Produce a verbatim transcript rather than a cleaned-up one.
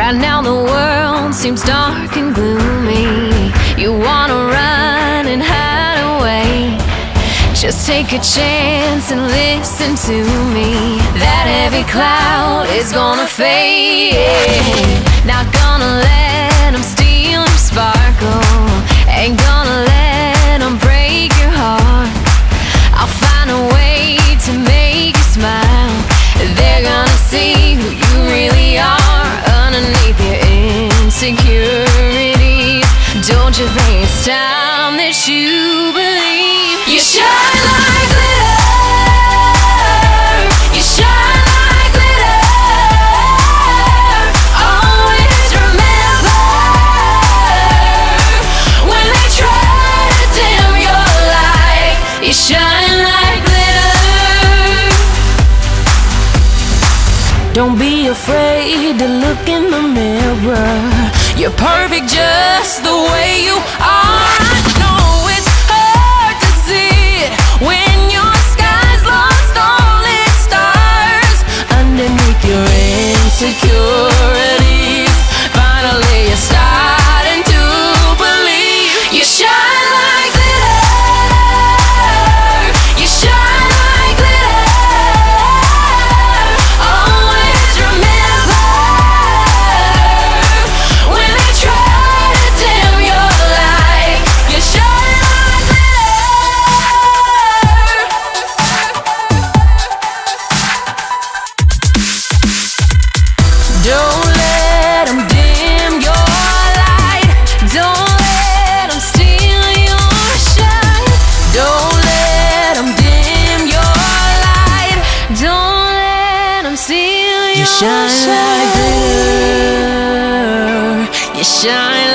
Right now the world seems dark and gloomy. You wanna run and hide away. Just take a chance and listen to me. That heavy cloud is gonna fade. Not gonna let them steal your sparkle. Ain't gonna let them break your heart. I'll find a way to make you smile. They're gonna see who you really are underneath your insecurities. Don't you think it's time that you believe? You shine like glitter. You shine like glitter. Always remember when they try to dim your light. You shine like glitter. Don't be afraid to look in the mirror. You're perfect just the way you are. I know it's hard to see it when your sky's lost all its stars. Underneath your insecurities, finally you're starting to believe. You shine like glitter. You shine like glitter. Always remember when they try to dim your light. You shine like glitter. Don't let them dim your light. Don't let them steal your shine. Don't let them dim your light. Don't let them steal your shine. You shine like glitter. You shine